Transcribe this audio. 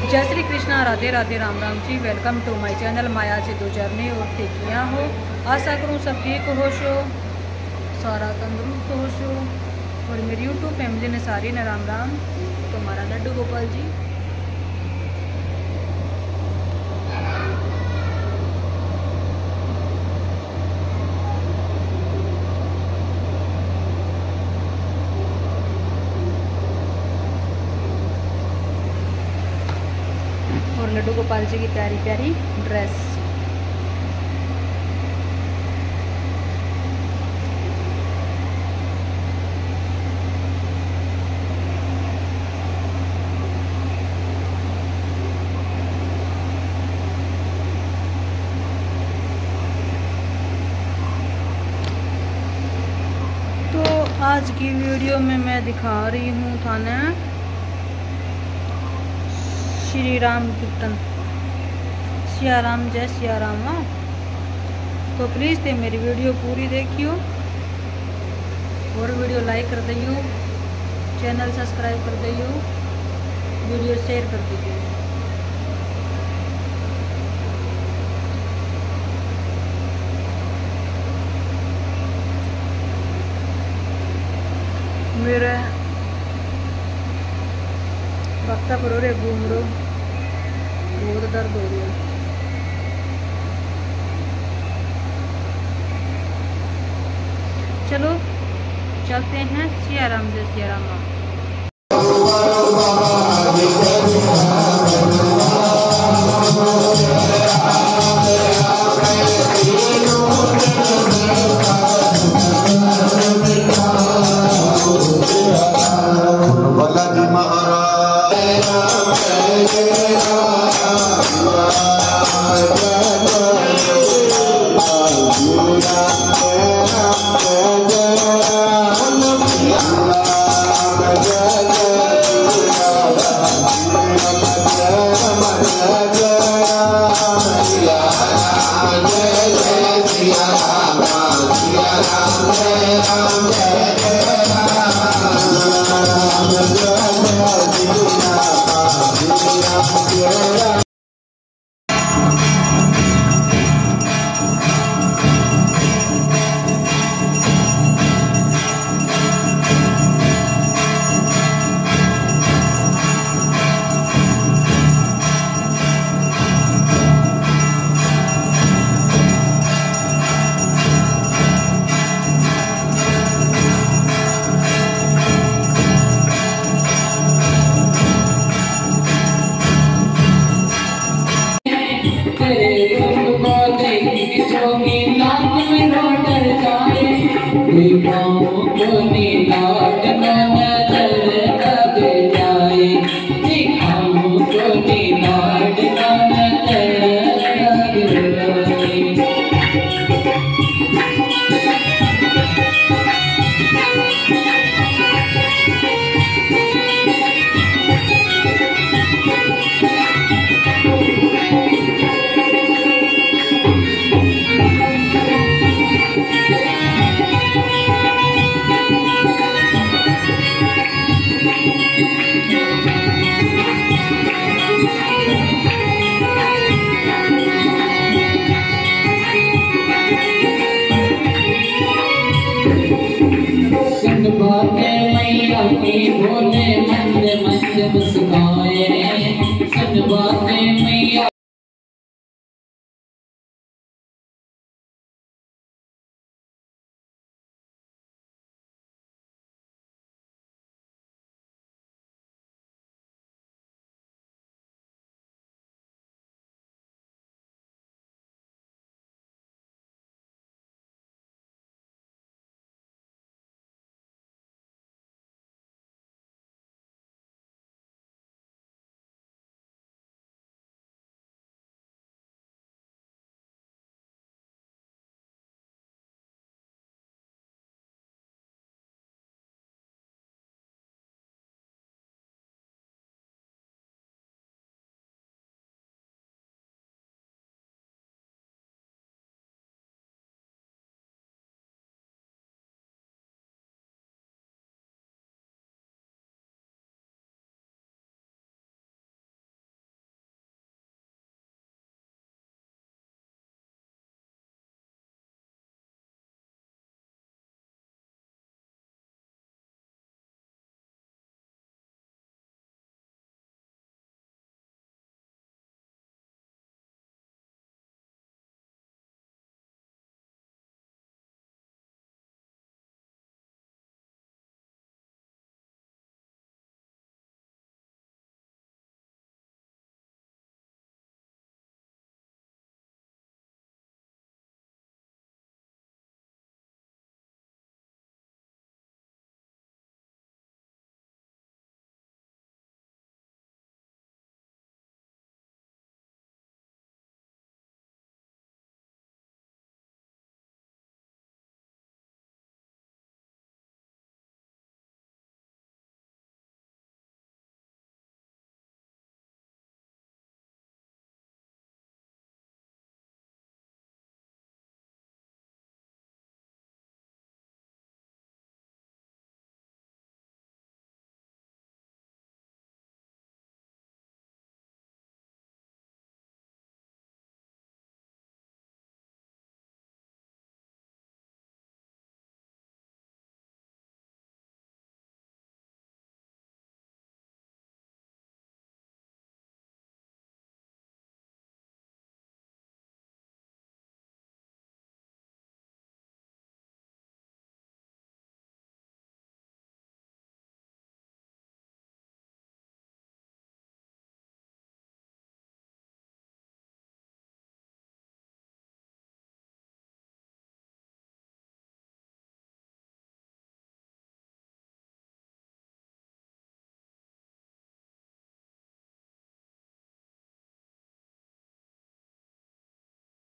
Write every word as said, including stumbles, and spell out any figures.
जय Shri Krishna, Radhe Radhe, Ram Ram ji. Welcome to my channel माया से दो चरने और ठेकियाँ हो। आशा करूँ सब ठीक होश हो, सारा तंदुरुस्त होश हो और मेरी यूट्यूब फैमिली ने सारी ने राम राम। तो हमारा लड्डू गोपाल जी और लड्डू गोपाल जी की प्यारी प्यारी ड्रेस। तो आज की वीडियो में मैं दिखा रही हूँ थाने श्री राम कीर्तन, सिया राम जय सिया राम। तो प्लीज़ ते मेरी वीडियो पूरी देखियो और वीडियो लाइक कर दियो, चैनल सब्सक्राइब कर दियो, वीडियो शेयर कर दीजिए। मेरे वक्ता पर हो रहे घूम रो, बहुत दर्द हो रही है। चलो चलते हैं सिया राम जय सिया राम। भोले मंद मंद मुस्काए।